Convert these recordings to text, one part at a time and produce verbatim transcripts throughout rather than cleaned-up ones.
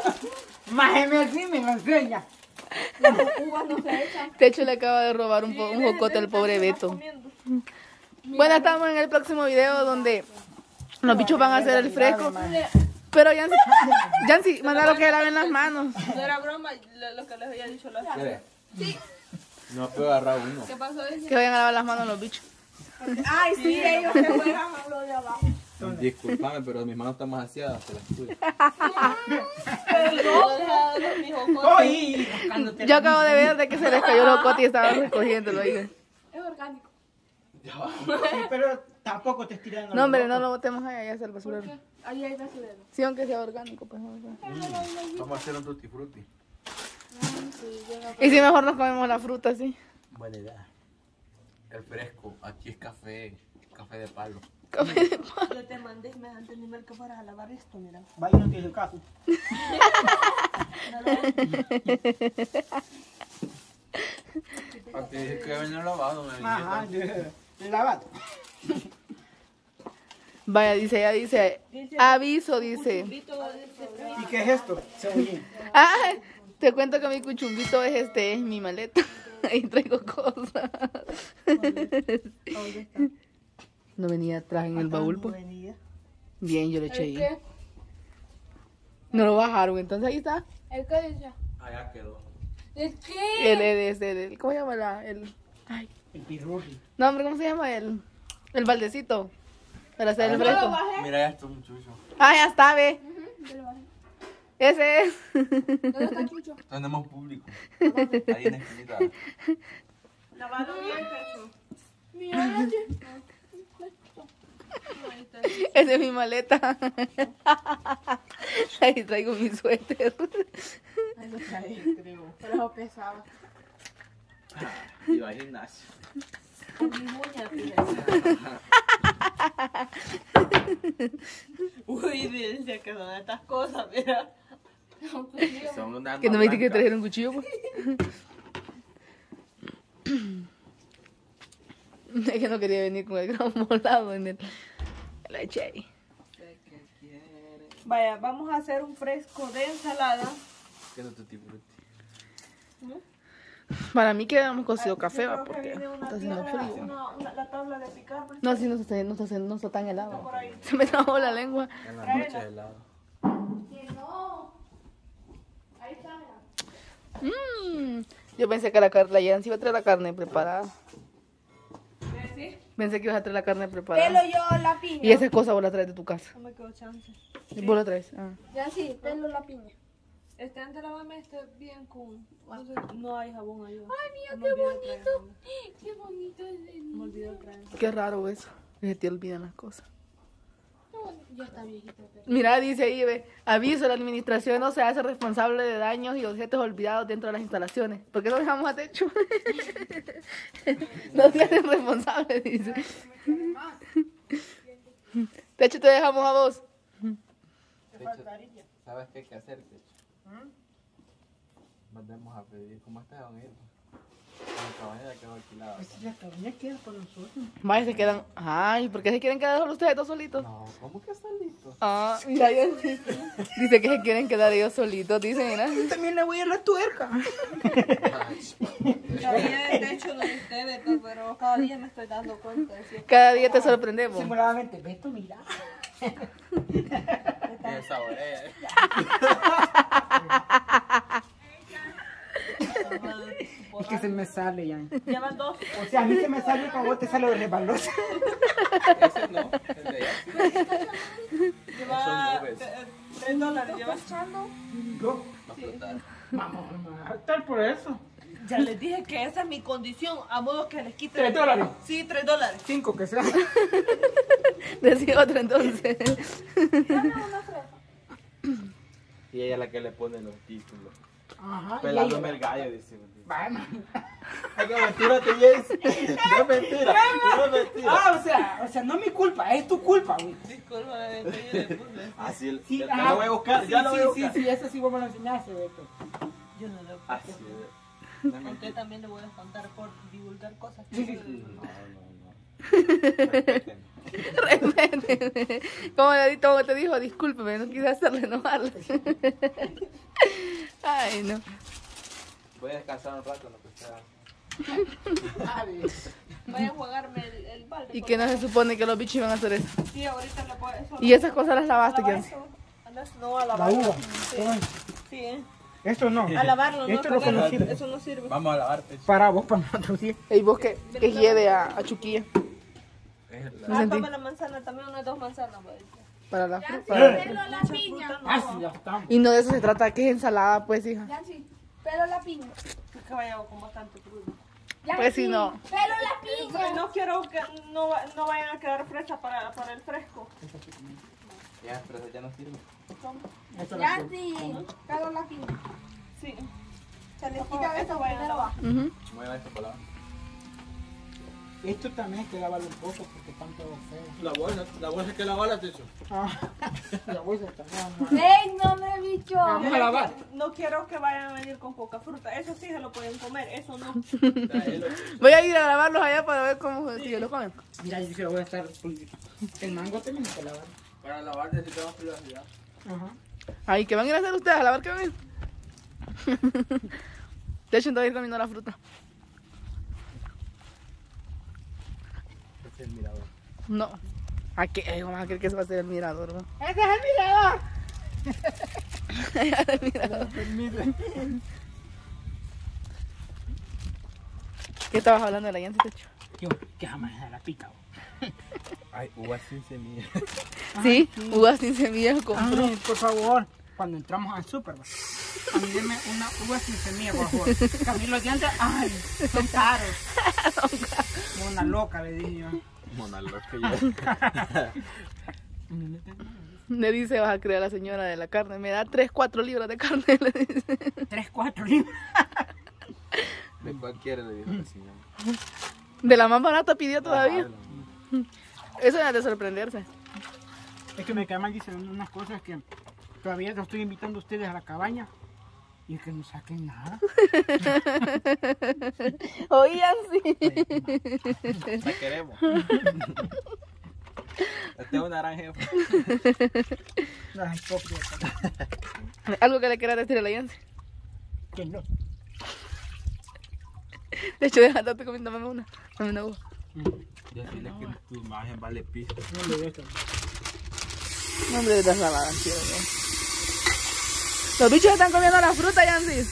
Más me así me lo enseña. Las uvas no se echan. Techo le acaba de robar un, po un jocote al pobre Beto. Bueno, estamos en el próximo video donde los bichos van a hacer el fresco. Pero Yancy, Yancy, manda lo que laven las manos. No era broma lo, lo que les había dicho la Sí. No puedo agarrar uno. ¿Qué pasó? Que vayan a lavar las manos los bichos. Ay, sí, ellos se juegan a lo de abajo. Disculpame, pero mis manos están más aseadas, te las cuido. Oye, Yo acabo de ver de que se les cayó el jocote y estaban recogiéndolo. Oigan. Es orgánico. sí, pero tampoco te estirando. No, hombre, no lo botemos allá, ya está el basurero. Ahí hay basurero. Sí, aunque sea orgánico, pues. No, no. Vamos a hacer un tutti frutti. Y si mejor nos comemos la fruta, sí. Buena idea. El fresco, aquí es café, café de palo. Café de palo. Yo te mandé semejante nivel que fueras a lavar esto, mira. Vaya, no tiene caso. Aquí dice que venía lavado, me Ajá, dijiste. lavado. Vaya, dice, ella dice, aviso, dice. ¿Y qué es esto? Cebollín. Ah, te cuento que mi cuchumbito es este, es mi maleta. Ahí traigo cosas. No venía atrás en el baúl, pues. Bien, yo lo eché ahí. qué? No lo bajaron, entonces ahí está. ¿El qué dice? Allá quedó. ¿El qué? El, el, el, el, el- ¿cómo se llama la? El, ay, El pirurri. no, hombre, ¿cómo se llama? El, el baldecito. Para hacer el Yo lo fresco. bajé. Mira esto, muchacho. Ah, ya está, ve. Yo lo bajé. Ese es. ¿Dónde está Chucho? Tenemos público. Ahí en la esquinita. Lavado bien, Pecho. Mira, Esa es mi maleta. Ahí traigo mi suéter. Ahí lo trae, creo. Pero eso pesaba. Iba al gimnasio. Con mis uñas, fíjate. Uy, dice que son estas cosas, mira. Son una Que no me dijiste que trajeron un cuchillo, pues. Es que no quería venir con el gran molado en el... La eché ahí. Vaya, vamos a hacer un fresco de ensalada. ¿Qué es tutti frutti? Para mí que hemos cocido café, Yo va, creo que porque viene una está haciendo tierra, frío. una- una- la tabla de picar. pues. No, sí, no está, no está, no está tan helado. Se me trabó la lengua. En la noche helado. Que no. Ahí está, mira. Mm, yo pensé que la, car- la Yancy iba a traer la carne preparada. ¿Sí? Pensé que ibas a traer la carne preparada. Pelo yo la piña. Y esa cosa vos la traes de tu casa. No me quedó chance. Vos la traes. Ah. Ya sí, pelo la piña. Este, antes de lavarme este bien con... No, sé, no hay jabón ahí. Ay, mira, qué bonito. Qué bonito es el... Me olvidó traer. Qué raro eso. Que se te olvidan las cosas. Ya está viejito. Pero... Mira, dice ahí, ve, aviso, la administración no se hace responsable de daños y objetos olvidados dentro de las instalaciones. ¿Por qué no dejamos a Techo? No se hacen responsables, dice. Techo, te dejamos a vos. ¿Sabes qué hay que hacer, Techo? Mandemos a pedir, ¿cómo está Don Irma? La cabaña quedó alquilada. Pues la cabaña queda con nosotros. Vaya, se quedan. Ay, ¿por qué se quieren quedar solo ustedes dos solitos? No, ¿cómo que están listos? Ah, mira, ya- dice que se quieren quedar ellos solitos, dice, mira. Yo también le voy a la tuerca. Todavía de hecho no usted, Beto, pero cada día me estoy dando cuenta de si Cada día te sorprendemos. Simuladamente, Beto, mira. Tiene saborea. Es que se me sale ya. Llevan dos. O sea, a mí se me sale como vos te sale de resbaloso. Ese no, el de allá. Lleva Son nubes. eh, tres dólares. Lleva echando. Yo, Va a flotar. vamos, a estar por eso. Ya les dije que esa es mi condición, a modo que les quite. ¿Tres dólares? Sí, tres dólares. Cinco que sea. Decía otro entonces. Y ella es la que le pone los títulos. Ajá. y Pelándome ahí- el gallo, dice. Bueno. Ay, que mentira, te Jessy. No es mentira, no es mentira. Ah, o sea, o sea, no es mi culpa, es tu culpa, güey. Disculpa, Beto, yo le puse. Así, Sí, ya, ajá. ya lo voy a buscar, Sí, ya lo sí, voy a buscar. Sí, sí, eso sí vos me lo enseñaste, Beto. Yo no le Así puse. es. No es A usted mentira. también le voy a contar por divulgar cosas. Sí, sí. No, no, no. Respeten. Respéteme. Como le como te dijo, discúlpeme, no quise hacerle enojarle. Ay, no. Voy a descansar un rato en lo que sea. Vaya a jugarme el, el balde. ¿Y qué no se supone que los bichos iban a hacer eso? Sí, ahorita le puedo... Eso, ¿Y esas cosas las lavaste, lavar Yancy? eso. Andas- No, a La lavarlo. uva. Sí, Todo. sí, eh. Esto no. A lavarlo, no Esto es lo que pegarlo. no sirve. Eso no sirve. Vamos a lavarte. Para vos, para nosotros, sí. Y vos que, que hiede a, a Chuquilla. Es Me Ah, sentí. toma la manzana, también unas dos manzanas. Pues. Para la fruta. Pelo la piña. Fruta no. Ah, sí, ya estamos. Y no de eso se trata, que es ensalada, pues, hija. Yancy, pelo la piña. Es que vaya con bastante fruta. Pues si no. Pelo la Porque piña. no quiero que no, va- no vayan a quedar fresas para, para el fresco. Ya, pero ya no sirve. Esto lo Yancy, pelo la piña. Sí. Se les quita eso vayan primero va. Ujú. Mueva esta palabra. Esto también hay que lavarlo un poco porque están todos feos. La bolsa, la bolsa hay que lavarla, Techo. Ah, la bolsa también. ¡Ey, no me bicho! Vamos a lavar. No quiero que vayan a venir con poca fruta. Eso sí se lo pueden comer, eso no. Voy a ir a lavarlos allá para ver cómo si lo comen. Mira, yo sí lo voy a estar. El mango también hay que lavar. Para lavar necesitamos privacidad. Ajá. Ay, ¿qué van a ir a hacer ustedes? ¿A lavar qué van a ir? De hecho, todavía comiendo la fruta. Este es el mirador. No. ¿A qué? Ay, vamos a creer que eso va a ser el mirador, ¿no? ¡Ese es el mirador! El mirador. ¿Qué estabas hablando de la Yancy, Techo? Yo, que jamás se la pica. vos. Ay, uvas sin semillas. Sí, uvas sin semillas con fruta. Ay, por favor, cuando entramos al súper, va, a mí deme una uva sin semilla, por favor. Que a mí los dientes, ay, son caros. Como una loca, le dije yo. Mona loca ya. Le dice, vas a creer a la señora de la carne. Me da tres, cuatro libras de carne, le dice. Tres, cuatro libras. ¿De cuál quiere? Le dijo la señora. De la más barata pidió todavía. Ah, Eso es de sorprenderse. Es que me cae mal, dicen unas cosas que todavía los estoy invitando a ustedes a la cabaña. Y es que no saquen nada. Oían, sí. la queremos. Este es una gran jefa. Las hipócritas. Algo que le quiera decir a la Yancy. Que no. De hecho, deja de estarte comiendo, dame una. Dame una uva. Ya dile que tu imagen vale piso. No le esto. No, hombre, de las lavadas, quiero ver. Los bichos están comiendo la fruta, Yancy.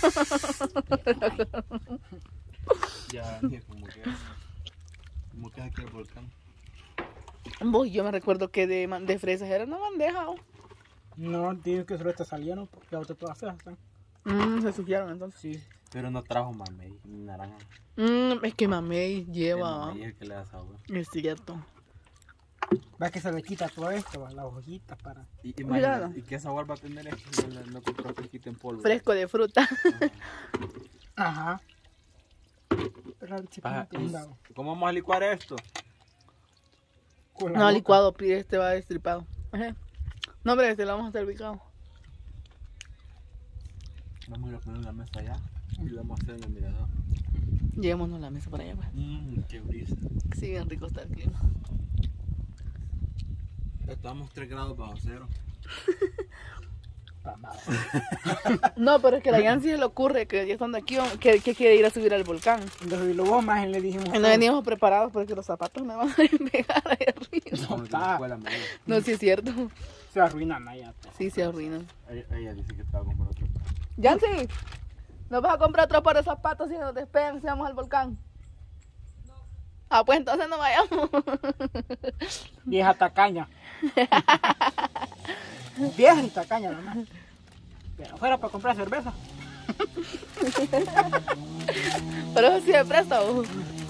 Ya, que como que. Como que aquí el volcán. Vos, yo me recuerdo que de, man- de fresas era una bandeja. ¿O? No, digo que solo estas salieron porque ahorita todas feas están. Mm, se sugiaron entonces. Sí. Pero no trajo mamey ni naranja. Mm, es que mamey El lleva. mamey es el que le da sabor. Es cierto. Va que se le quita todo esto, va, las hojitas para. Y, Cuidado. imagínate, ¿y qué sabor va a tener esto? No, no compró fresquito en polvo. Fresco de fruta. Ajá. Pero el Ajá, chipito y- andaba. ¿Cómo vamos a licuar esto? Con la No, boca. licuado, pide este va destripado. Ajá. No, hombre, este lo vamos a hacer picado. Vamos a ir a poner una mesa allá y lo vamos a hacer en el mirador. Llevémonos a la mesa para allá, pues. Mmm, qué brisa. Sí, bien rico está el clima. Estamos tres grados bajo cero. No, pero es que a la Yancy se le ocurre que ya estando aquí, que, que quiere ir a subir al volcán. Entonces lo vos más le dijimos. Y no veníamos preparados porque los zapatos me van a pegar ahí arriba. Como que en pa. la escuela me dijo. No, sí es cierto. Se arruinan allá. Sí, se arruinan. Ella, ella dice que te va a comprar otro. Yancy, ¿nos vas a comprar otro par de zapatos si nos despegan si vamos al volcán? Ah, pues entonces no vayamos. Vieja tacaña. Vieja y tacaña nomás. Pero fuera para comprar cerveza. Pero eso sí me presta, ojo.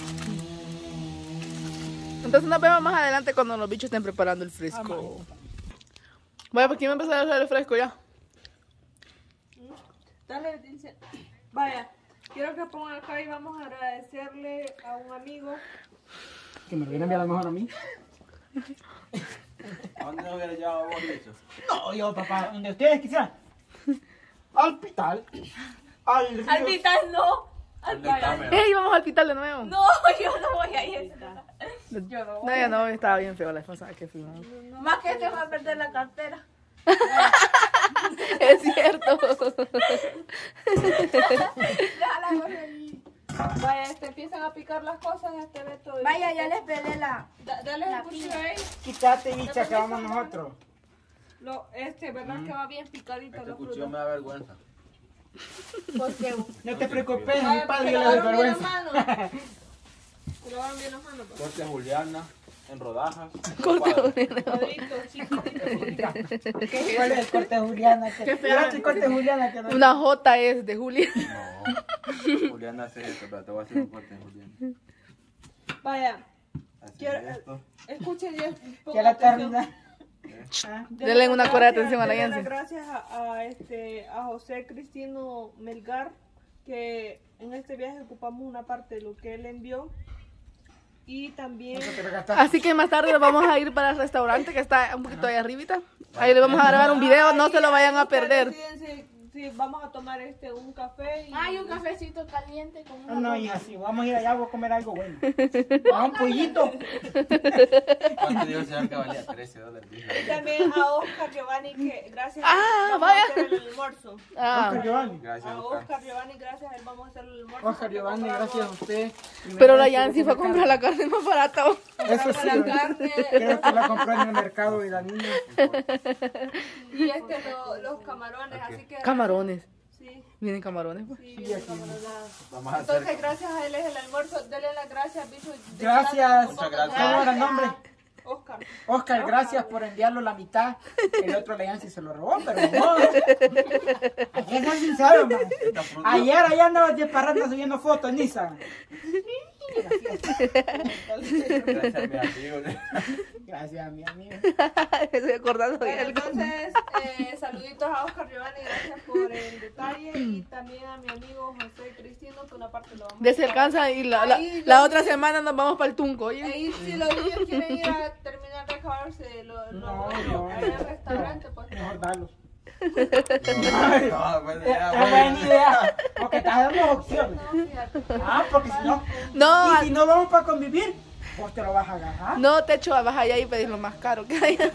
Entonces nos vemos más adelante cuando los bichos estén preparando el fresco. Vaya, pues ¿quién va a empezar a hacer el fresco ya? Dale, dice. Vaya, quiero que pongan acá y vamos a agradecerle a un amigo. Que me lo hubieran enviado mejor a mí. ¿A dónde nos hubiera llevado vos, Licho? No, yo papá, donde ustedes quisieran. Al hospital. Al río. Al vital no. Al ¿Dónde está, mero? ¡Ey, vamos al hospital de nuevo! No, yo no voy a ir. Yo no No, ya no, estaba bien feo la esposa que fuimos. Más que se va a perder la cartera. Es cierto. las cosas a este Beto. y- Vaya, ya les pelé la... Da- Dale el la cuchillo piña. ahí. Quítate, bicha, que vamos nosotros. Lo, este, ¿verdad que va bien picadito Este los cuchillo frutos? me da vergüenza. Porque No te preocupes, mi Vaya, padre te yo le doy lavaron bien las vergüenza. manos. Te lavaron bien las manos, pues. Corte Juliana en rodajas. Corte cuadros. Cuadritos, chiquititos. ¿Cuál es el corte de Juliana? ¿Qué feo el corte de Juliana? Que no- Una J es de Julia. No. Juliana hace esto, pero te voy a hacer un corte en Juliana. Vaya, Así Quiero- esto. escuchen y es- Que pongan la atención. termina. Ah, Denle una las cora de gracias- atención a la denle las Yancy. gracias a, a, este, a José Cristino Melgar, que en este viaje ocupamos una parte de lo que él envió. Y también... no te regastaste. Así que más tarde nos vamos a ir para el restaurante que está un poquito ahí arribita. Ahí le vamos a grabar un video, no se lo vayan a perder. Deciden si, si vamos a tomar este un café. Y... hay un cafecito caliente con una... No, hija, sí, vamos a ir allá, voy a comer algo bueno. Ah, un pollito. ¿Cuánto dio el señor que valía? trece dólares. Y también a Oscar Giovanni, que gracias Ah, vamos vaya. a hacer el almuerzo. Ah, Oscar Giovanni. Gracias, A Oscar. Oscar Giovanni, gracias a él vamos a hacer el almuerzo. Oscar Giovanni, gracias a usted. pero la Yancy fue a comprar la carne más barata. Eso sí, la carne. creo que la compró en el mercado y la niña. Y este, lo- los camarones, así que... Camarones. Sí, Vienen camarones, pues. sí, vienen camarones. Vamos a Entonces, hacer. gracias a él es el almuerzo. Dele las gracias, bicho. Gracias. Muchas gracias. ¿Cómo era el nombre? Oscar. Oscar, gracias por enviarlo la mitad. El otro la Yancy se lo robó, pero no. Hay que ser sincero, man. Esta fruta- Ayer allá andabas de parranda subiendo fotos en Instagram. Gracias a mi amigo. Gracias, mi amigo. Estoy acordando de Bueno, algo. entonces, eh, saluditos a Oscar Giovanni, gracias por el detalle. Y también a mi amigo José Cristino, que una parte lo vamos a De se alcanza y la, la, Ahí la lo- otra semana nos vamos para el Tunco, oye. Ahí, si los niños quieren ir a terminar de acabarse lo, lo, No, lo- no. en el restaurante, pues Mejor darlos. No, buena Es idea, buena buena idea. idea. Porque estás dando opciones. no, fíjate. Ah, porque si no. No, Y si no vamos para convivir, pues te lo vas a agarrar. no, Techo, vas allá y pedís lo más caro que haya.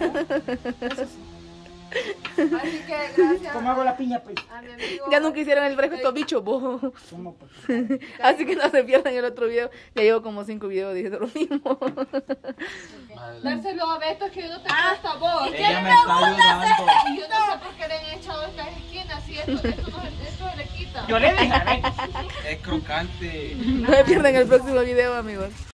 Así que gracias ¿Cómo hago la piña, pues? a mi amigo. Ya nunca hicieron el fresco estos bichos, vos. ¿Cómo, pues? Así que no se pierdan el otro video. Ya llevo como cinco videos diciendo lo mismo. Madre. Dárselo a Beto, que yo no te presto a vos. Ella me está ayudando. Y yo no sé por qué le han echado estas esquinas, y esto, esto, no, se- esto se le quita. Yo le dije, a ver. Es crocante. No se pierdan el próximo video, amigos.